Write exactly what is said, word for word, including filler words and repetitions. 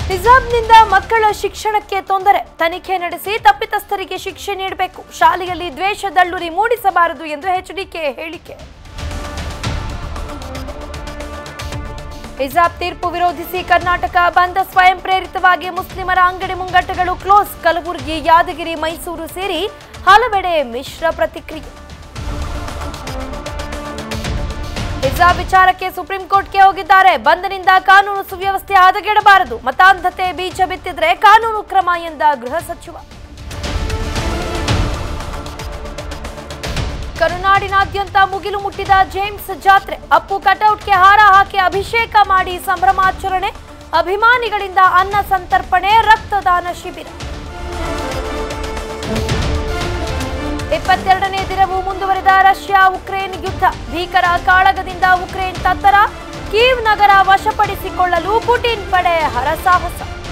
ಹಿಜಾಬ್ನಿಂದ ಮಕ್ಕಳ ಶಿಕ್ಷಣಕ್ಕೆ ತೊಂದರೆ, ತನಿಖೆ ನಡೆಸಿ ತಪ್ಪಿತಸ್ಥರಿಗೆ ಶಿಕ್ಷೆ ನೀಡಬೇಕು, ಶಾಲೆಯಲ್ಲಿ ದ್ವೇಷ ದಳ್ಳುರಿ ಮೂಡಿಸಬಾರದು ಎಂದು ಎಚ್ಡಿಕೆ ಹೇಳಿಕೆ. ಹಿಜಾಬ್ ತೀರ್ಪು ವಿರೋಧಿಸಿ ಕರ್ನಾಟಕ ಬಂದ್, ಸ್ವಯಂ ಪ್ರೇರಿತವಾಗಿ ಮುಸ್ಲಿಮರ ಅಂಗಡಿ ಮುಂಗಟ್ಟುಗಳು ಕ್ಲೋಸ್, ಕಲಬುರಗಿ, ಯಾದಗಿರಿ, ಮೈಸೂರು ಸೇರಿ ಹಲವೆಡೆ ಮಿಶ್ರ ಪ್ರತಿಕ್ರಿಯೆ. ಹಿಜಾಬ್ ವಿಚಾರಕ್ಕೆ ಸುಪ್ರೀಂ ಕೋರ್ಟ್ಗೆ ಹೋಗಿದ್ದಾರೆ. ಬಂದ್ನಿಂದ ಕಾನೂನು ಸುವ್ಯವಸ್ಥೆ ಹದಗೆಡಬಾರದು, ಮತಾಂಧತೆ ಬೀಜ ಬಿತ್ತಿದ್ರೆ ಕಾನೂನು ಕ್ರಮ ಎಂದ ಗೃಹ ಸಚಿವ. ಕರುನಾಡಿನಾದ್ಯಂತ ಮುಗಿಲು ಮುಟ್ಟಿದ ಜೇಮ್ಸ್ ಜಾತ್ರೆ, ಅಪ್ಪು ಕಟೌಟ್ಗೆ ಹಾರ ಹಾಕಿ ಅಭಿಷೇಕ ಮಾಡಿ ಸಂಭ್ರಮಾಚರಣೆ, ಅಭಿಮಾನಿಗಳಿಂದ ಅನ್ನ ಸಂತರ್ಪಣೆ, ರಕ್ತದಾನ ಶಿಬಿರ. ಇಪ್ಪತ್ತೆರಡನೇ ದಿನವೂ ಮುಂದುವರೆದ ರಷ್ಯಾ ಉಕ್ರೇನ್ ಯುದ್ಧ, ಭೀಕರ ಕಾಳಗದಿಂದ ಉಕ್ರೇನ್ ತತ್ತರ, ಕೀವ್ ನಗರ ವಶಪಡಿಸಿಕೊಳ್ಳಲು ಪುಟಿನ್ ಪಡೆ ಹರಸಾಹಸ.